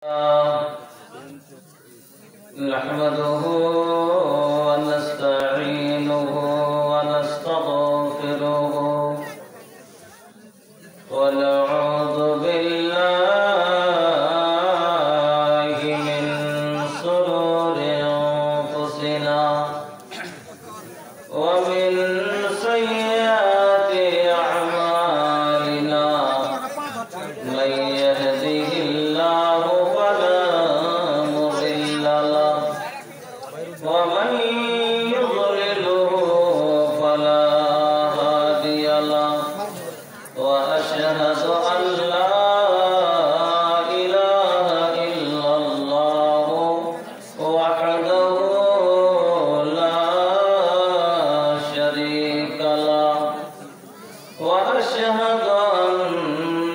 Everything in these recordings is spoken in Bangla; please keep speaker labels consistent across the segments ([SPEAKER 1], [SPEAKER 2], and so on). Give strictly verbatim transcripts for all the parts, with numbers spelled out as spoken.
[SPEAKER 1] نحمده ونستعينه ونستغفره ونعوذ بالله من شرور أنفسنا ومن سيئات أعمالنا من يهده الله فلا مضل له ومن يضلله فلا هادي له وأشهد أن لا إله إلا الله وحده لا شريك له وأشهد أن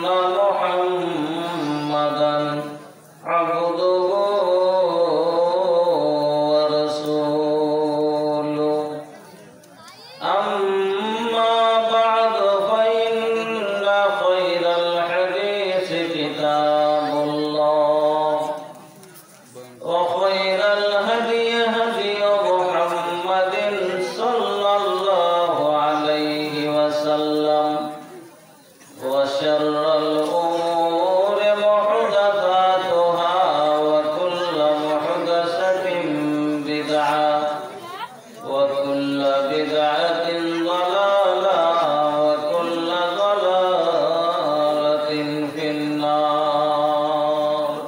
[SPEAKER 1] محمدا عبده ورسوله أما بعد فإن خير الحديث كتاب الله وخير الهدي هدي محمد صلى الله عليه وسلم وشر الأمور محدثاتها وكل محدثة بدعة وكل بدعة ضلالة وكل ضلالة في النار.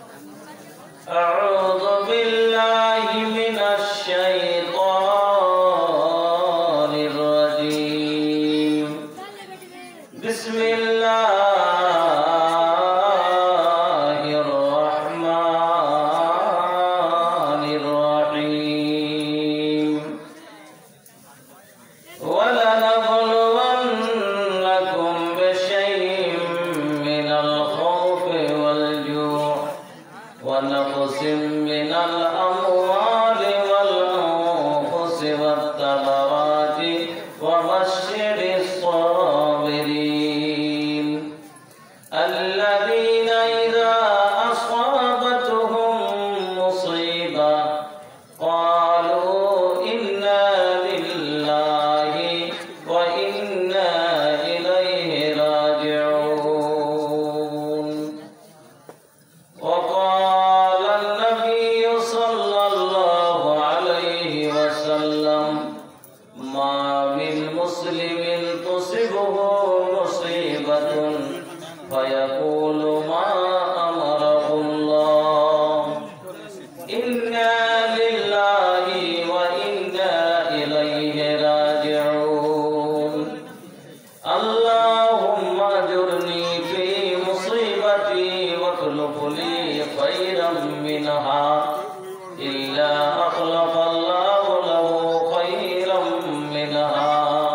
[SPEAKER 1] أعوذ بالله من الشيطان الرجيم. بسم الله الرحمن الرحيم. ولنبلونكم بشيء من الخوف والجوع ونقص من الأموال والأنفس والثمرات وبشر الصابرين الذين إذا أصابتهم مصيبة قالوا إنا لله وإنا إليه راجعون. وقال النبي صلى الله عليه وسلم ما من مسلم تصبه مصيبة فيقول ما أمره الله إنا لله وإنا إليه راجعون. اللهم أجرني في مصيبتي واخلف لي خيرا منها إلا أخلف الله له خيرا منها.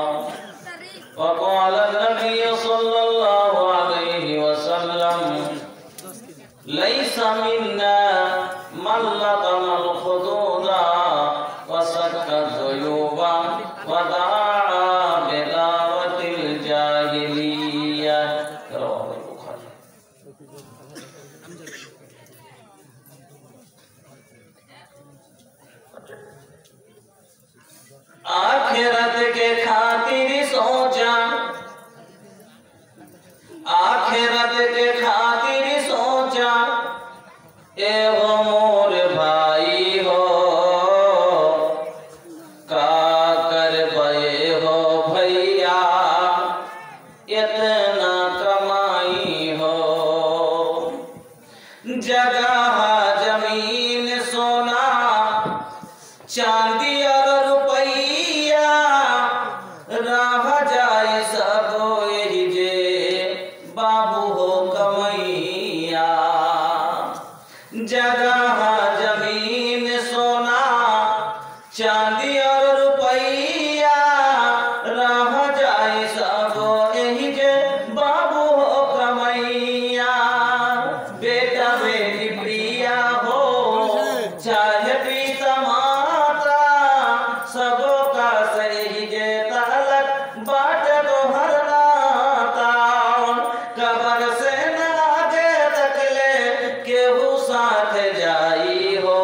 [SPEAKER 1] وقال النبي صلى الله عليه وسلم ليس منا من لطم الخدود وسك الجيوب ودعا بدعوة الجاهلية. رواه البخاري. आखिरत के खातिर सोचा आखिरत के खातिर सोचा ए हो मोर भाई हो का कर बे हो भैया इतना कमाई हो जगह जमीन सोना चांदी और रुपया रह जाए सब यही जे बाबू हो कमैया। जगह जमीन सोना चांदी और रुपया रह जाए सब यही जे बाबू हो कमैया। बेटा बेटी प्रिया हो चाहे पिता माता सबों का सही जे तालक बाट तो हर नाता कबर से न आगे तक ले केहू साथ जाई हो,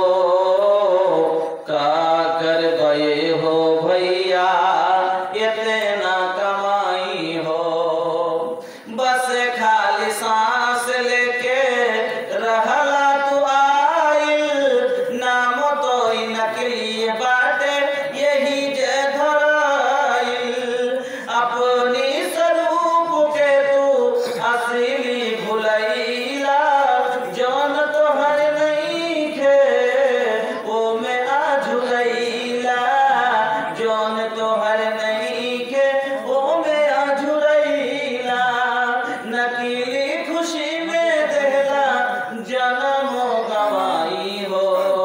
[SPEAKER 1] का कर गए हो भैया इतना कमाई हो। बस खाली सांस लेके रहला तू आइल, नाम तो नकली बाटे यही जे धराइल। अपनी स्वरूप के तू असली भुलैला, जौन तोहर नइखे ओ में आझुरैला, जौन तोहर नइखे ओ में आझुरैला। नकली खुशी में देला जन्म गवाई हो,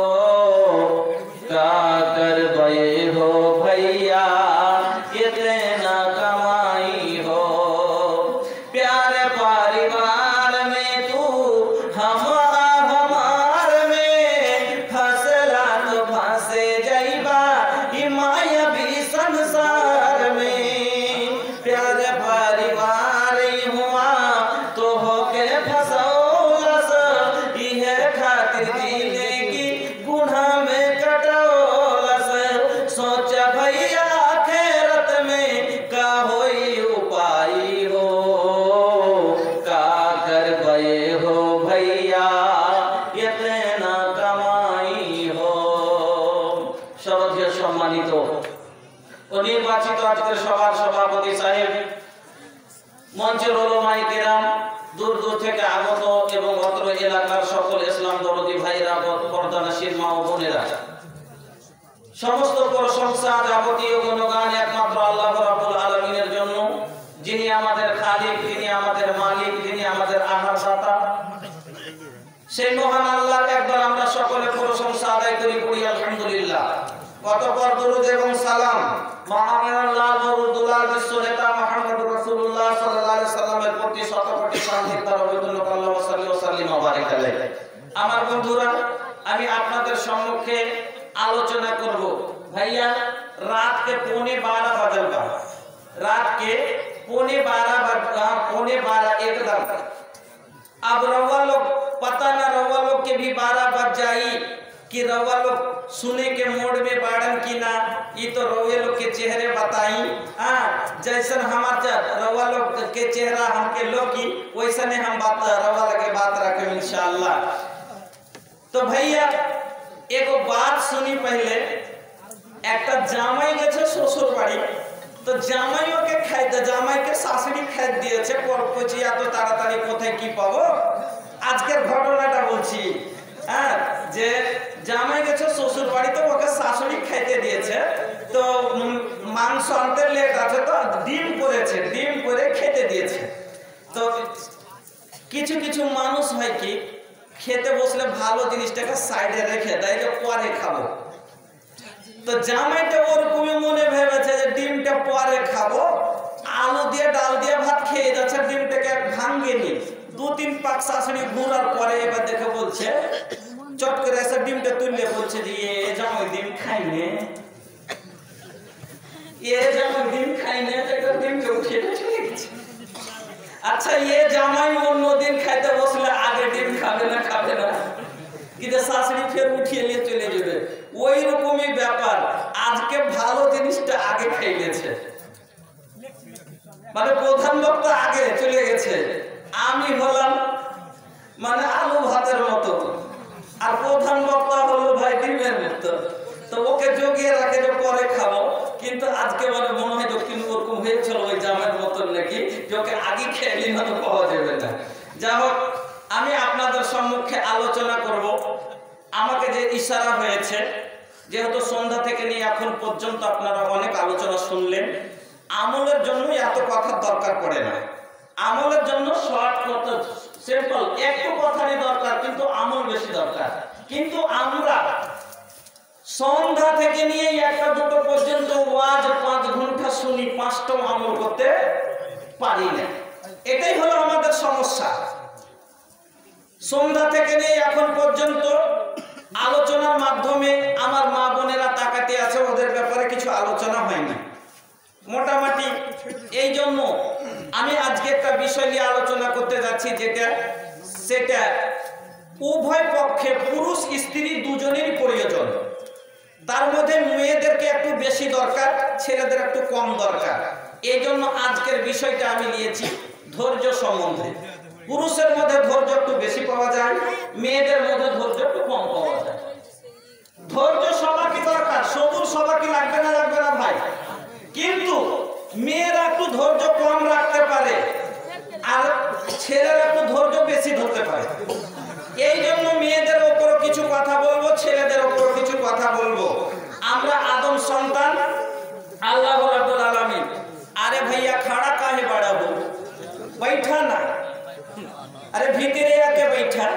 [SPEAKER 1] का कर बये हो भैया इतना कमाई हो। प्यारे परिवार में तू हम हमार में फसला तो फंसे जइबा ई मायावी संसार में। प्यारे परिवार हुआ तो होके फसौलस, इहे खातिर जिंदगी गुनाह में कटौलस। सोच भैया आखिरत में का होई उपाय हो, का कर बये हो भैया इतना कमाई हो। সর্বধীয় সম্মানিত ও নির্বাচিত আজকের সভার সভাপতি সাহেব, মঞ্চের ওলামায়ে কেরাম, দূর দূর থেকে আগত এবং অত্র এলাকার সকল ইসলাম দরদি ভাইরা, পর্দানশীল মা ও বোনেরা, সমস্ত প্রশংসা যাবতীয় গুণগান একমাত্র আল্লাহ রাব্বুল আলামিনের জন্য, যিনি আমাদের খালিক, যিনি আমাদের মালিক, যিনি আমাদের আহারদাতা। সেই মহান আল্লাহর একবার আমরা সকলে প্রশংসা আদায় করি, করি আলহামদুলিল্লাহ। অতঃপর দরুদ এবং সালাম মহান আল্লাহ বরুদুল্লাহ বিশ্ব নেতা মুহাম্মদ রাসূলুল্লাহ সাল্লাল্লাহু আলাইহি সাল্লামের প্রতি শত কোটি শান্তি তার অবতীর্ণ আল্লাহু সাল্লাল্লাহু সাল্লিম ওয়া বারাক আলাইহি। আমার বন্ধুরা, আমি আপনাদের সম্মুখে আলোচনা করব भैया रात के पौने बारह बजल बा, रात के पौने बारह पौने बारह एकदम। अब रवा लोग पता ना रवा लोग के भी बारह बज जाई कि रवा लोग सुने के मोड में बाड़न की ना, ये तो रवे लोग के चेहरे बताई। हाँ, जैसन हमार रवा लोग के चेहरा हमके लोग की वैसा ने हम बात रवा लगे बात रखे इंशाअल्लाह। तो भैया एगो बात सुनी पहले, একটা জামাই গেছে শ্বশুর বাড়ি, তো জামাইও কে খাইতে জামাইকে শাশুড়ি খাই দিয়েছে। পর কইছি এত তাড়াতাড়ি কোথায় কি পাবো, আজকের ঘটনাটা বলছি। হ্যাঁ, যে জামাই গেছে শ্বশুর বাড়ি, তো ওকে শাশুড়ি খাইতে দিয়েছে। তো মাংস আনতে লেট আছে, তো ডিম করেছে, ডিম করে খেতে দিয়েছে। তো কিছু কিছু মানুষ হয় কি খেতে বসলে ভালো জিনিসটাকে সাইডে রেখে দেয় যে পরে খাবো। তো জামাইটা ওরকমই মনে ভেবেছে যে ডিমটা পরে খাবো, আলু দিয়ে ডাল দিয়ে ভাত খেয়ে যাচ্ছে, ডিমটাকে ভাঙেনি। দু তিন পাক শাশুড়ি ঘুরার পরে এবার দেখে বলছে, চট করে এসে ডিমটা তুললে বলছে যে এ জামাই ডিম খাইনে, এ জামাই ডিম খাইনে, ডিমটা উঠিয়ে চলে গেছে। আচ্ছা, এ জামাই অন্য দিন খাইতে বসলে আগে ডিম খাবে না খাবে না, কিন্তু শাশুড়ি ফের উঠিয়ে নিয়ে চলে যাবে। ওই রকমই ব্যাপার, আজকে ভালো জিনিসটা আগে খাইলেছে, মানে প্রধান বক্তা আগে চলে গেছে, আমি হলাম মানে আলু ভাতের মতো, আর প্রধান বক্তা হলো ভাই ডিমের মতো। তো ওকে জগিয়ে রাখে যে পরে খাবো, কিন্তু আজকে মানে মনে হয় দক্ষিণ ওরকম হয়েছিল ওই জামের মতন নাকি, যে ওকে আগে খেয়ে না তো পাওয়া যাবে না। যা হোক, আমি আপনাদের সম্মুখে আলোচনা করব। আমাকে যে ইশারা হয়েছে, যেহেতু সন্ধ্যা থেকে নিয়ে এখন পর্যন্ত আপনারা অনেক আলোচনা শুনলেন, আমলের জন্য এত কথার দরকার পড়ে না। আমলের জন্য শর্ট কথা, সিম্পল একটু কথারই দরকার, কিন্তু আমল বেশি দরকার। কিন্তু আমরা সন্ধ্যা থেকে নিয়ে একটা দুটো পর্যন্ত ওয়াজ পাঁচ ঘন্টা শুনি, পাঁচটাও আমল করতে পারি না। এটাই হলো আমাদের সমস্যা। সন্ধ্যা থেকে নিয়ে এখন পর্যন্ত আলোচনার মাধ্যমে আমার মা বোনেরা তাকাতে আছে, ওদের ব্যাপারে কিছু আলোচনা হয়নি মোটামুটি। এই জন্য আমি আজকে একটা বিষয় নিয়ে আলোচনা করতে যাচ্ছি, যেটা সেটা উভয় পক্ষে পুরুষ স্ত্রী দুজনেরই প্রয়োজন। তার মধ্যে মেয়েদেরকে একটু বেশি দরকার, ছেলেদের একটু কম দরকার। এই জন্য আজকের বিষয়টা আমি নিয়েছি ধৈর্য সম্বন্ধে। পুরুষের মধ্যে ধৈর্য একটু বেশি পাওয়া যায়, মেয়েদের মধ্যে ধৈর্য একটু কম পাওয়া যায়। ধৈর্য সবারই দরকার, সবুর সবারই লাগবে না লাগবে না ভাই, কিন্তু মেয়েরা একটু ধৈর্য কম রাখতে পারে আর ছেলেরা একটু ধৈর্য বেশি ধরতে পারে। এই জন্য মেয়েদের ওপরও কিছু কথা বলবো, ছেলেদের ওপরও কিছু কথা বলবো। আমরা আদম সন্তান, আল্লাহ রাব্বুল আলামিন। আরে ভাইয়া খাড়া কাहे बड़ा हो, बैठा ना, अरे भीतरे आके बैठा,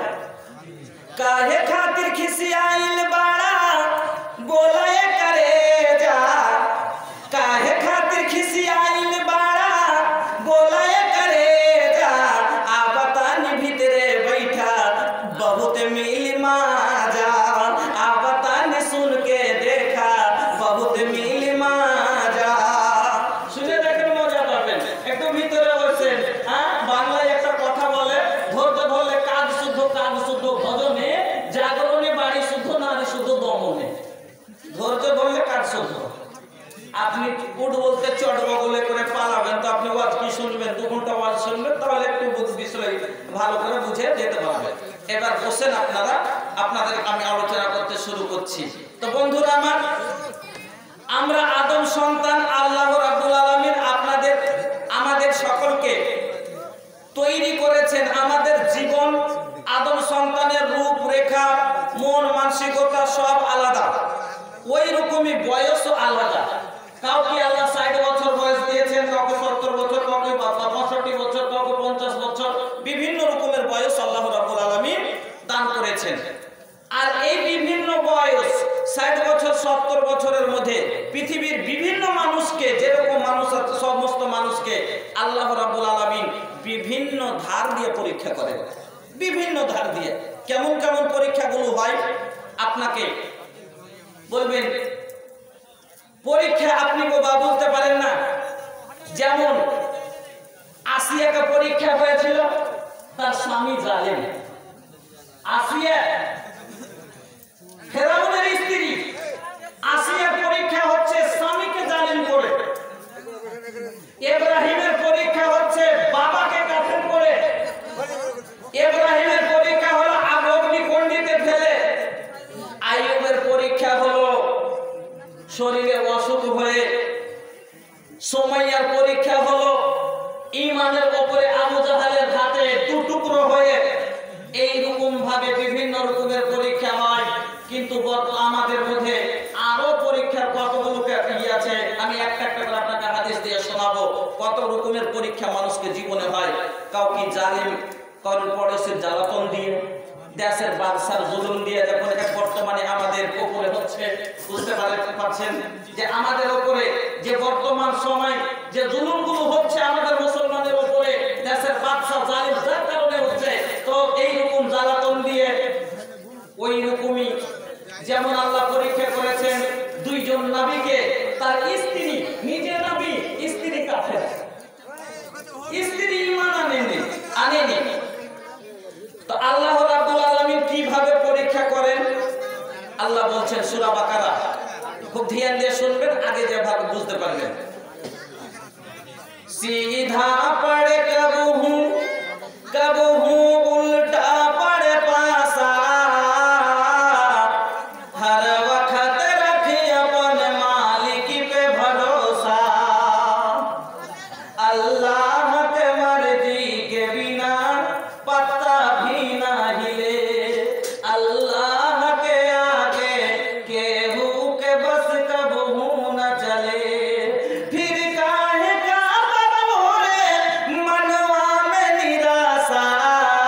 [SPEAKER 1] काहे खातिर खिसियाइल बाड़ा, बोलाए करे जा, काहे खातिर खिसियाइल बाड़ा, बोलाए करे जा, आ बतानी भीतरे बैठा बहुत मिल माजा, आ बतानी सुन के देखा बहुत मिल माजा। শুনে দেখেন মজা পাবেন, একটু ভিতরে বসেন। হ্যাঁ, বাংলায় একটা কথা বলে, ধরতে ধরলে কাজ শুদ্ধ কাজ শুদ্ধ ভজনে, জাগরণে বাড়ি শুদ্ধ নারী শুদ্ধ দমনে। ধরতে ধরলে কাজ শুদ্ধ। আপনি উঠ বলতে চট বগলে করে পালাবেন তো আপনি ওয়াজ কি শুনবেন? দু ঘন্টা ওয়াজ শুনবেন, তাহলে একটু বিষয় ভালো করে বুঝে যেতে পারবেন। এবার বসেন আপনারা, আপনাদের আমি আলোচনা করতে শুরু করছি। তো বন্ধুরা আমার, আমরা আদম সন্তান, আল্লাহ রাব্বুল আলামিন আপনাদের আমাদের সকলকে তৈরি করেছেন। আমাদের জীবন, আদম সন্তানের রূপরেখা, মন মানসিকতা সব আলাদা, ওই রকমই বয়সও আলাদা। কাউকে আল্লাহ ষাট বছর বয়স দিয়েছেন, কাউকে সত্তর বছর, কাউকে পঁয়ষট্টি বছর, কাউকে পঞ্চাশ বছর, বিভিন্ন রকমের বয়স আল্লাহ রাব্বুল আলামিন দান করেছেন। আর এই বিভিন্ন বয়স ষাট বছর সত্তর বছরের মধ্যে পৃথিবীর বিভিন্ন মানুষকে, যেরকম মানুষ আছে সমস্ত মানুষকে আল্লাহ রাব্বুল আলামিন বিভিন্ন ধার দিয়ে পরীক্ষা করেন, বিভিন্ন ধার দিয়ে। কেমন কেমন পরীক্ষাগুলো হয় আপনাকে বলবেন। পরীক্ষা আপনি বাবা বলতে পারেন না। যেমন আসিয়াকে পরীক্ষা হয়েছিল, তার স্বামী জালেম। আসিয়া ফেরাউনের স্ত্রী, আসিয়ার পরীক্ষা হচ্ছে স্বামীকে জালিম করে। ইব্রাহিমের পরীক্ষা হচ্ছে বাবাকে কাফের করে। ইব্রাহিমের পরীক্ষা হলো অগ্নিকুণ্ডে ফেলে। আইয়ুবের পরীক্ষা হলো শরীরে অসুখ হয়ে। সুমাইয়ার পরীক্ষা হলো ঈমানের উপরে আবু জাহেলের হাতে দু টুকরো হয়ে। এই রকম ভাবে বিভিন্ন রকমের পরীক্ষা হয়। কিন্তু আমাদের মধ্যে আরো পরীক্ষার কতগুলো ইয়ে আছে, আমি একটা একটা করে আপনাকে হাদিস দিয়ে শোনাবো কত রকমের পরীক্ষা মানুষকে জীবনে হয়। কাউকে জালিম, কারোর পড়োশির জ্বালাতন দিয়ে, দেশের বাদশার জুলুম দিয়ে, যখন বর্তমানে আমাদের উপরে হচ্ছে, বুঝতে পারছেন যে আমাদের উপরে যে বর্তমান সময় যে জুলুমগুলো হচ্ছে আমাদের মুসলমানের উপরে, দেশের বাদশা জালিম যার কারণে হচ্ছে। তো এইরকম জ্বালাতন দিয়ে, ওই রকমই যেমন আল্লাহ পরীক্ষা করেছেন দুইজন নবীকে, তার স্ত্রী নিজে নবী, স্ত্রী কাফের, স্ত্রী ঈমান আনেনি আনেনি তো আল্লাহ রাব্বুল আলামিন কিভাবে পরীক্ষা করেন আল্লাহ বলছেন সূরা বাকারা। খুব ধ্যান দিয়ে শুনবেন, আগে যেভাবে বুঝতে পারবেন। सीधा पड़े कबू हूँ कबू हूँ उल्टा पड़े पासा, हर वक्त रखे अपन मालिक पे भरोसा, अल्लाह के मर्जी के बिना पत्ता भी ना हिले, अल्लाह के आगे केहू के बस कबू न चले। फिर काहे का मनवा में निराशा,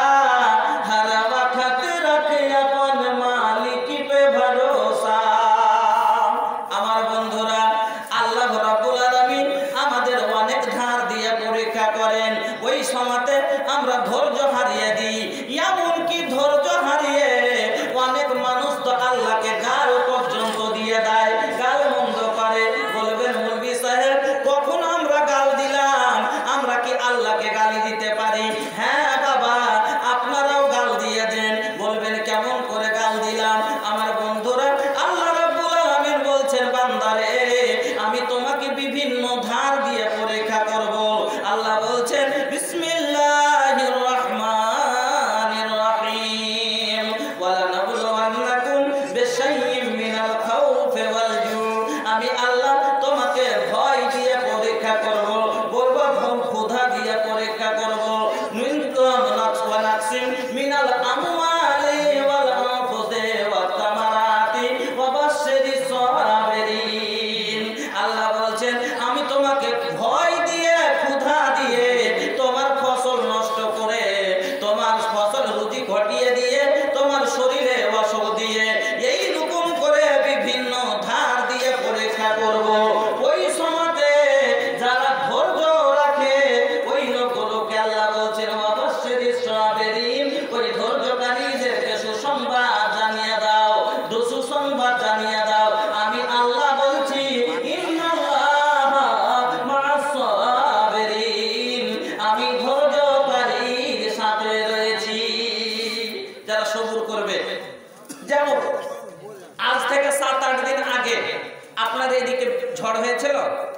[SPEAKER 1] শুরু করবে। যেমন আজ থেকে সাত আট দিন আগে আপনাদের এদিকে ঝড় হয়েছিল,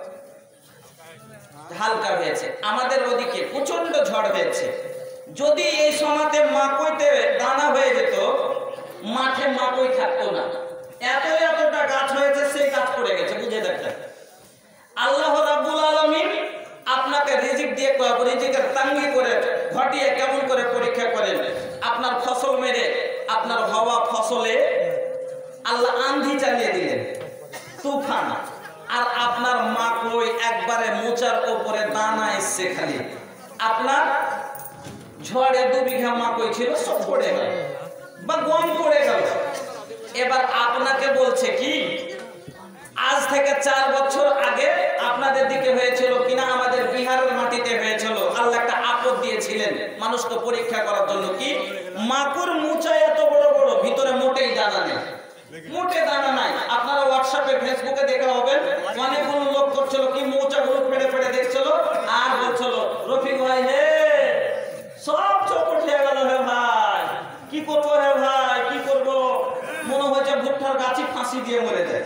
[SPEAKER 1] হালকা হয়েছে, আমাদের ওদিকে প্রচন্ড ঝড় হয়েছে। যদি এই সময়তে মাকইতে দানা হয়ে যেত, মাঠে মাকই থাকতো না। এত এতটা গাছ হয়েছে, সেই গাছ পড়ে গেছে, বুঝে দেখেন। আল্লাহ রাব্বুল আলামিন আপনাকে রিজিক দিয়ে রিজিকের তাঙ্গি করে ঘটিয়ে কেমন করে পরীক্ষা করেন। আপনার ফসল মেরে আপনার হওয়া ফসলে আল্লাহ আন্ধি চালিয়ে দিলেন, তুফান, আর আপনার মাকই একবারে মোচার উপরে দানা এসছে খালি। আপনার ঝড়ে দু বিঘা মাকই ছিল, সব পড়ে গেল বা গম পড়ে গেল। এবার আপনাকে বলছে কি, আজ থেকে চার বছর আগে আপনাদের দিকে হয়েছিল কিনা, আমাদের বিহারের মাটিতে হয়েছিল। আল্লাহ একটা আপদ দিয়েছিলেন মানুষকে পরীক্ষা করার জন্য। কি, মাকুর মুচা এত বড় বড়, ভিতরে মোটেই দানা নেই, মোটে দানা নাই। আপনারা হোয়াটসঅ্যাপে ফেসবুকে দেখা হবে, অনেকগুলো লোক করছিল কি, মৌচাগুলো ফেড়ে ফেড়ে দেখছিল আর বলছিল, রফিক ভাই হে সব চোপট হয়ে গেল হে ভাই, কি করবো হে ভাই, কি করবো, মনে হয়েছে ভুট্টার গাছি ফাঁসি দিয়ে মরে যায়।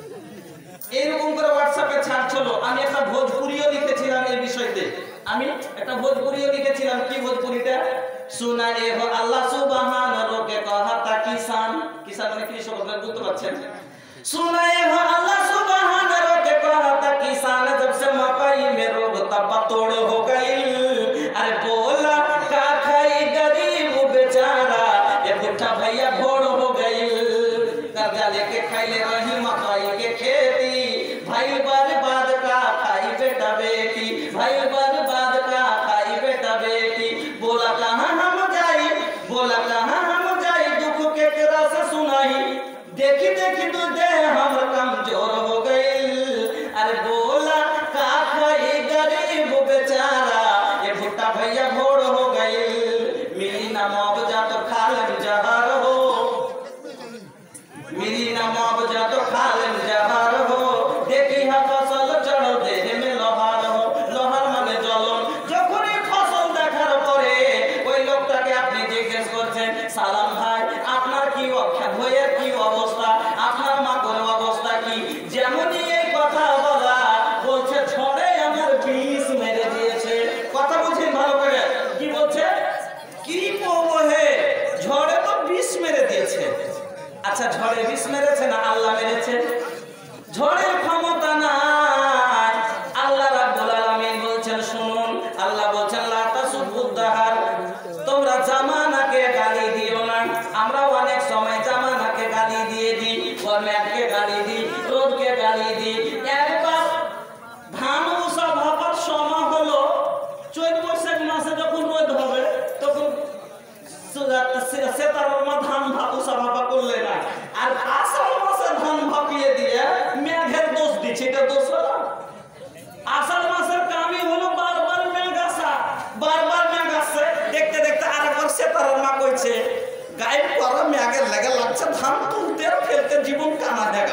[SPEAKER 1] এইরকম করে হোয়াটসঅ্যাপে ছাড়ছিল। আমি একটা ভোজপুরিও লিখেছিলাম এই বিষয়তে, আমি একটা ভোজপুরিও লিখেছিলাম। কি ভোজপুরিটা? सुना ये हो अल्लाह सुबहान रोके कहता किसान, किसान মানে কৃষক, আপনারা বুঝতে পারছেন। सुना ये हो अल्लाह सुबहान रोके कहता किसान, जब से मकई में रोग तब तोड़ हो गई। अरे बोला का खाई गरीब बेचारा, ये भुट्टा भैया भोड़ हो गई। कर्जा लेके खाइले रही मकई के खेती, भाई बर्बाद का खाई बेटा बेटी, भाई बर्बाद का खाई बेटा बेटी। बोला कहाँ हम जाई, बोला कहाँ हम जाई, दुख के केरा से सुनाई, देखी देखी तो दे हम कमजोर हो गई। अरे बोला का खाई गरीब बेचारा, ये भुट्टा भैया भोड़ हो गई। मिली ना मुआवजा तो खालम जहर हो, मिली ना मुआवजा तो खालम जहर हो। देखी हा फसल चढ़ो देह में लोहार हो, लोहार মানে জ্বলন। যখন এই ফসল দেখার পরে ওই লোকটাকে আপনি জিজ্ঞেস করছেন, সালাম ভাই আপনার কি হয়ে কি অবস্থা, আপনার মাকড় অবস্থা কি? যেমনই এই কথা বলা, বলছে ঝড়ে আমার বিষ মেরে দিয়েছে। কথা বুঝেন ভালো করে, কি বলছে? কি বলবো হে, ঝড়ে তো বিষ মেরে দিয়েছে। আচ্ছা, ঝড়ে বিষ মেরেছে না আল্লাহ মেরেছে? ঝড়ের ক্ষমতা নাই। আল্লাহ রাব্বুল আলামিন বলছেন, শুনুন, আল্লাহ বলছেন লা তাসুবুদ্দাহার, তোমরা জামানাকে গালি দিও না। আমরা অনেক সময় জামানাকে গালি দিয়ে দিই, গরমেকে গালি দিই, রোদকে গালি দিই। একবার ধান উষা ভাবার সময় হলো, চৈত বৈশাখ মাসে যখন রোদ হবে তখন সেতার ধান উষা ভাবা করলে না, আর আষাঢ় মাসে ধান ভাপিয়ে দিয়ে মেঘের দোষ দিচ্ছে। এটা দোষ হলো? আষাঢ় মাসের কামই হলো বারবার মেঘ আসা, বারবার মেঘ আসছে, দেখতে দেখতে আরেকবার সেতার মা কইছে গায়ে পরা মেঘের লেগে লাগছে, ধান তুলতে ফেলতে জীবন কানা দেখা।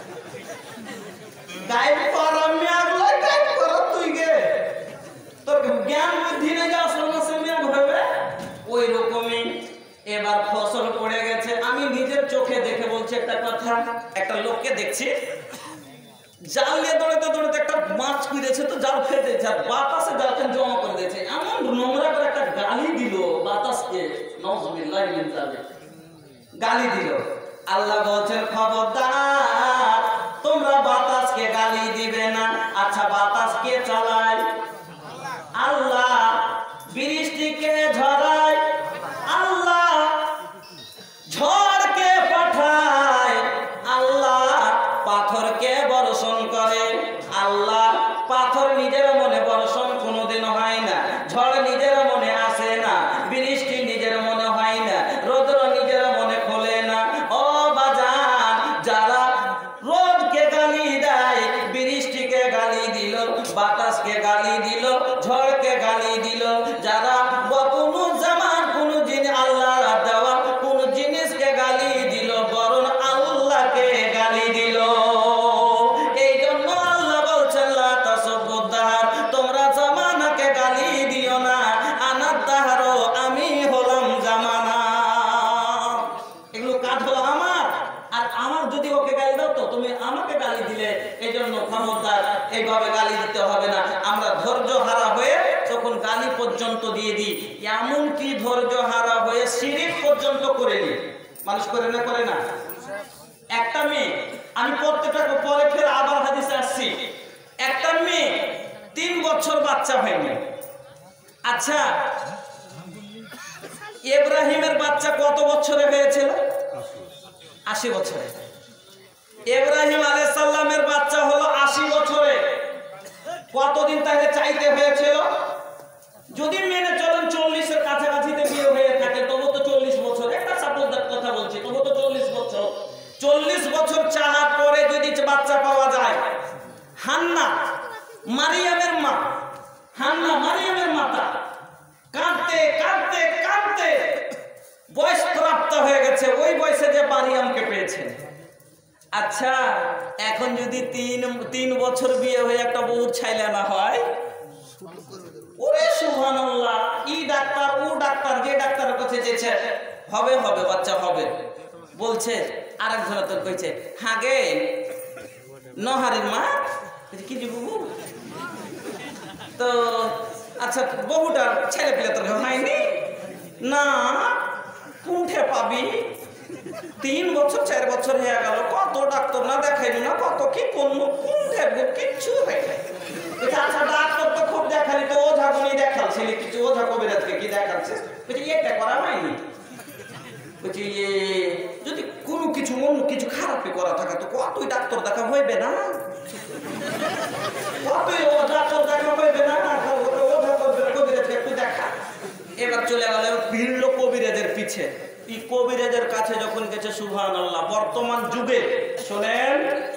[SPEAKER 1] গায়ে পরা মেঘ লাই গায়ে পরা তুই গে, তোর জ্ঞান বুদ্ধি নেই যে আষাঢ় মাসে মেঘ হবে। ওই রকমই এবার ফসল পড়ে গেছে। আমি নিজের চোখে দেখে বলছি একটা কথা, একটা লোককে দেখছি জাল নিয়ে দৌড়াতে দৌড়াতে একটা মাছ কুইরেছে, তো জাল ফেটে যায়, বাতাসে জালটা জমা করে দিয়েছে। এমন নোংরা করে একটা গালি দিল বাতাসকে, নাউজুবিল্লাহি মিন যালিক, গালি দিল। আল্লাহ বলছেন খবরদার, তোমরা বাতাসকে গালি দিবে না। আচ্ছা, বাতাস কে চালায়? আল্লাহ। বৃষ্টিকে ঝরায় আল্লাহ, ঝড়কে পাঠায় আল্লাহ, পাথরকে বর্ষণ করে আল্লাহ। পাথর নিজের মনে বর্ষণ কোনোদিন হয় না, ঝড় নিজের মনে আসে না, বৃষ্টি নিজের মনে হয় না, রৌদ্র নিজের মনে খোলে না। ও বাজান, যারা রোদকে গালি দেয়, বৃষ্টিকে গালি দিল, বাতাসকে গালি দিল, ঝড়কে গালি দিল, যারা কোনো জামান কোনো জিনিস আল্লাহ দেওয়া কোন জিনিসকে গালি দিল, বরং আল্লাহকে গালি দিল। এই জন্য আল্লাহ বলছেন লা তাসুবুদ্দাহার, তোমরা জামানাকে গালি দিও না। আনাদ দাহারো, আমি হলাম জামানা। এই জন্য খবরদার এইভাবে গালি দিতে হবে না। আমরা ধৈর্য হারা হয়ে তখন গালি পর্যন্ত দিয়ে দিই, এমনকি ধৈর্য হারা হয়ে শিরিক পর্যন্ত করে দিই। মানুষ করে না করে না? একটা মেয়ে, আমি প্রত্যেকটা পরে ফের আবার হাদিসে আসছি, একটা মেয়ে তিন বছর বাচ্চা হয়নি। আচ্ছা, ইব্রাহিমের বাচ্চা কত বছরে হয়েছিল? আশি বছরে। ইব্রাহিম আলাইহিস সালামের বাচ্চা হলো আশি বছরে। কতদিন তাকে চাইতে হয়েছিল? যদি মেনে চলেন চল্লিশের কাছাকাছিতে বিয়ে হয়ে থাকে তবু তো চল্লিশ বছর, একটা সাপোজের কথা বলছি, তবু তো চল্লিশ বছর। চল্লিশ বছর চাহার পরে যদি বাচ্চা পাওয়া যায়, হান্না মারিয়ামের মা, হান্না মারিয়ামের মাতা কাঁদতে কাঁদতে কাঁদতে বয়স প্রাপ্ত হয়ে গেছে, ওই বয়সে যে মারিয়ামকে পেয়েছে। আচ্ছা, এখন যদি তিন তিন বছর বিয়ে হয়ে একটা বউর ছাইলা না হয়, ওরে সুবহানাল্লাহ, ই ডাক্তার ও ডাক্তার, যে ডাক্তারের কাছে যেছে হবে হবে বাচ্চা হবে বলছে, আরেকজন তোর কইছে হাগে নহারের মা কি যে বাবু তো আচ্ছা বহুটার ছেলে পেলে তোর হয়নি না, কোনঠে পাবি? তিন বছর চার বছর হয়ে গেল, কত ডাক্তার না দেখাইলি না, কত কি করবো, কোনঠে কিচ্ছু হয় না। আচ্ছা ডাক্তার তো খুব দেখালি, তো ওঝা গুনি দেখাচ্ছিলি, কিছু ওঝা কবিরাজকে কি দেখাচ্ছে? বলছি এটা করা হয়নি। বলছি যদি কোনো কিছু অন্য কিছু খারাপই করা থাকে তো কতই ডাক্তার দেখা হইবে না, কতই ও ডাক্তার দেখা হইবে না, কবিরাজকে একটু দেখা। এবার চলে গেল ভিড়ল কবিরাজের পিছে। এই কবিরাজের কাছে যখন গেছে, সুবহানাল্লাহ, বর্তমান যুগে শোনেন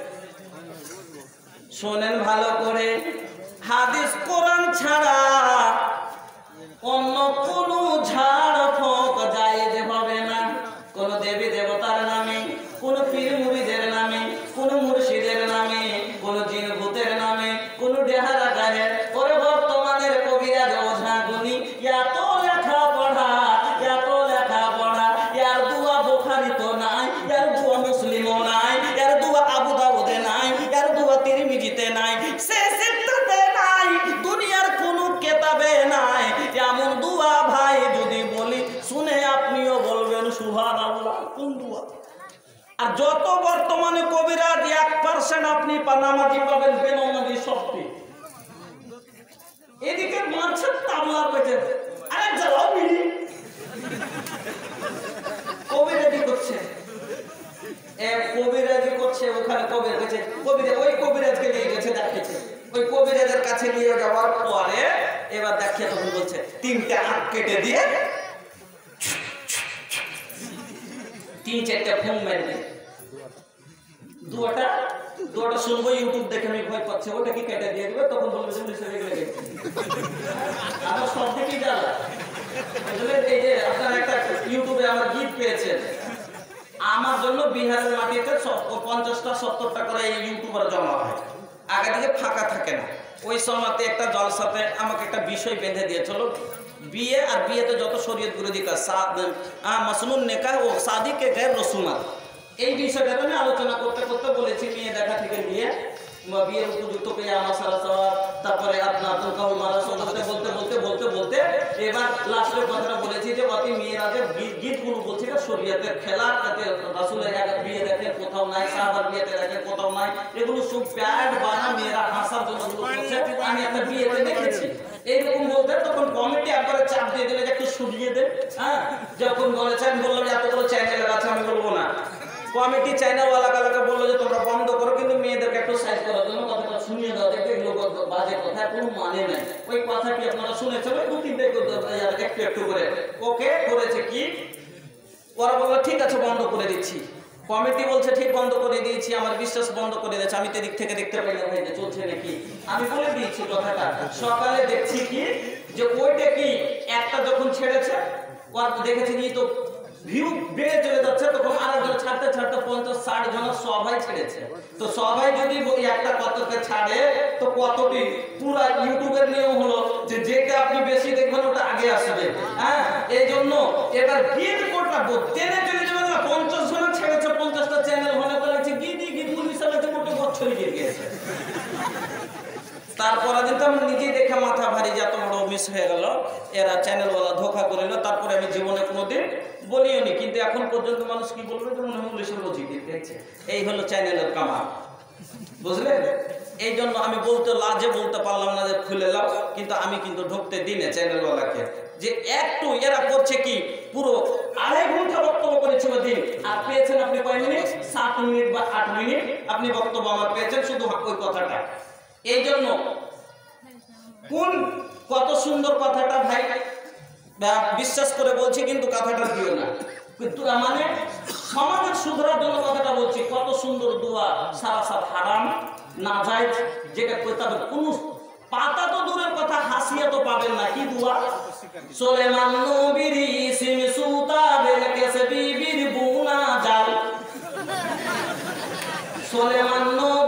[SPEAKER 1] শোনেন ভালো করে, হাদিস কোরআন ছাড়া অন্য কোন ঝাড় ফোঁক জায়েজ হবে না। কোন দেবী দেবতার নামে, কোন পীর মুরিদের নামে, কোন মুর্শিদের নামে, কোন জিন ভূতের নামে, কোন ডেহারা গায়ের ওরে বর্তমানের কবিরাজ ওঝা গুনি এত লেখা পড়া, এত লেখা পড়া, এর দুয়া বুখারীতে নাই, এর দুয়া মুসলিমও নাই, এর দুয়া আবু দাউদে নাই, এর দুয়া তিরমিজিতে নাই, সে সিত্তাতে নাই, দুনিয়ার কোন কিতাবে নাই। এমন দুয়া ভাই যদি বলি শুনে আপনিও বলবেন সুবহানাল্লাহ, কোন দুয়া? আর যত বর্তমানে কবিরাজ এক পার্সেন্ট আপনি নামাজি পাবেন, বেনামাজি সবটি। এদিকে মাছের তাবলা পেয়েছে, আরে জ্বালাও বিড়ি, কবিরাজি করছে, কবিরাজি করছে, ওখানে কবিরাজ গেছে, কবিরাজ ওই কবিরাজকে নিয়ে গেছে দেখাচ্ছে। ওই কবিরাজের কাছে নিয়ে যাওয়ার পরে এবার দেখিয়ে তখন বলছে তিনটে হাত কেটে দিয়ে তিন চারটা ফোন মেরে দুটা দুটা শুনবো, ইউটিউব দেখে আমি ভয় পাচ্ছি, ওটা কি কেটে দিয়ে দেবে, তখন বলবে আমার সব দেখেই যাবে। এই যে আপনারা একটা ইউটিউবে আমার গিফট পেয়েছেন, আমার জন্য বিহারের মাটিতে পঞ্চাশটা সত্তরটা করে এই ইউটিউবার জমা হয়, আগে থেকে ফাঁকা থাকে না। ওই সময়তে একটা জলসাতে আমাকে একটা বিষয় বেঁধে দিয়েছিল, বিয়ে আর বিয়েতে যত শরীয়ত বিরোধী কাজ, মাসনুন নেকাহ ও শাদীকে গैर রসুমাত, এই বিষয়টাতে আমি আলোচনা করতে করতে বলেছি মেয়ে দেখা থেকে নিয়ে বিয়ের উপযুক্ত পেয়ে আমার সারা সওয়াব, তারপরে আপনার কাউল মারা বলতে বলতে বলতে বলতে বলতে এবার লাস্টের কথাটা বলেছি যে অতি মেয়েরা যে গীতগুলো বলছি না শরীয়তের খেলা, তাতে রাসূলের এক বিয়ে দেখে কোথাও নাই, সাহাবার বিয়েতে দেখে কোথাও নাই, এগুলো সব প্যাড বানা মেয়েরা হাসার জন্য করছে। আমি একটা বিয়েতে দেখেছি এইরকম বলতে, তখন কমিটি একবারে চাপ দিয়ে দিলে যে একটু সরিয়ে দেন। হ্যাঁ, যখন বলেছে আমি বললাম এতগুলো চ্যানেলের আছে আমি বলবো না, কমিটি চ্যানেলওয়ালা কালাকে বললো যে তোমরা বন্ধ করো, কিন্তু মেয়েদেরকে একটু সাইজ করার জন্য কথাটা শুনিয়ে দাও, দেখবে এগুলো বাজে কথা, কোনো মানে নাই। ওই কথা কি আপনারা শুনেছেন? ওই দু তিনটে একটু একটু করে ওকে করেছে কি, ওরা বললো ঠিক আছে বন্ধ করে দিচ্ছি। কমিটি বলছে ঠিক বন্ধ করে দিয়েছি, আমার বিশ্বাস বন্ধ করে দিয়েছে, আমি তো দিক থেকে দেখতে পাই না ভাই যে চলছে নাকি, আমি বলে দিয়েছি কথাটা। সকালে দেখছি কি যে ওইটা কি একটা যখন ছেড়েছে ওর দেখেছি কি তো ভিউ বেড়ে চলে যাচ্ছে, তখন আরেকজন ছাড়তে ছাড়তে পঞ্চাশ ষাট জন সবাই ছেড়েছে। তো সবাই যদি একটা কতকে ছাড়ে তো কতটি পুরো ইউটিউবের নিয়ম হলো যে যেটা আপনি বেশি দেখবেন ওটা আগে আসবে। হ্যাঁ, এই জন্য এবার গীত কোটা টেনে চলে যাবে না, পঞ্চাশ জন ছেড়েছে, পঞ্চাশটা চ্যানেল মনে করেছে গীত গীত মুনিশ চালাতে মোটে বছরই গিয়ে গিয়েছে। তারপরে দিন তো আমি নিজেই দেখে মাথা ভারী যে এত বড় মিস হয়ে গেল, এরা চ্যানেলওয়ালা ধোকা করে না। তারপরে আমি জীবনে কোনোদিন বলিও নি, কিন্তু এখন পর্যন্ত মানুষ কি বলবে যে মনে হয় পুলিশের লজিক দেখছে। এই হলো চ্যানেলের কামাল, বুঝলেন? এই জন্য আমি বলতে লাজে বলতে পারলাম না যে খুলে লাও, কিন্তু আমি কিন্তু ঢুকতে দিনে চ্যানেলওয়ালাকে যে একটু এরা করছে কি পুরো আড়াই ঘন্টা বক্তব্য করেছে ওই দিন, আর পেয়েছেন আপনি কয় মিনিট? সাত মিনিট বা আট মিনিট আপনি বক্তব্য আমার পেয়েছেন শুধু ওই কথাটা। এই জন্য কোন কত সুন্দর কথাটা ভাই, বিশ্বাস করে বলছি কিন্তু কথাটা দিও না, কিন্তু মানে সমাজের সুধরার জন্য কথাটা বলছি। কত সুন্দর দোয়া, সারা সাত হারাম না যায় যেটা করতে হবে, কোন পাতা তো দূরের কথা, হাসিয়া তো পাবেন না। কি দোয়া? সুলেমান নবীর ইসিম সুতা বেলকেস বিবির বুনা জাল, সুলেমান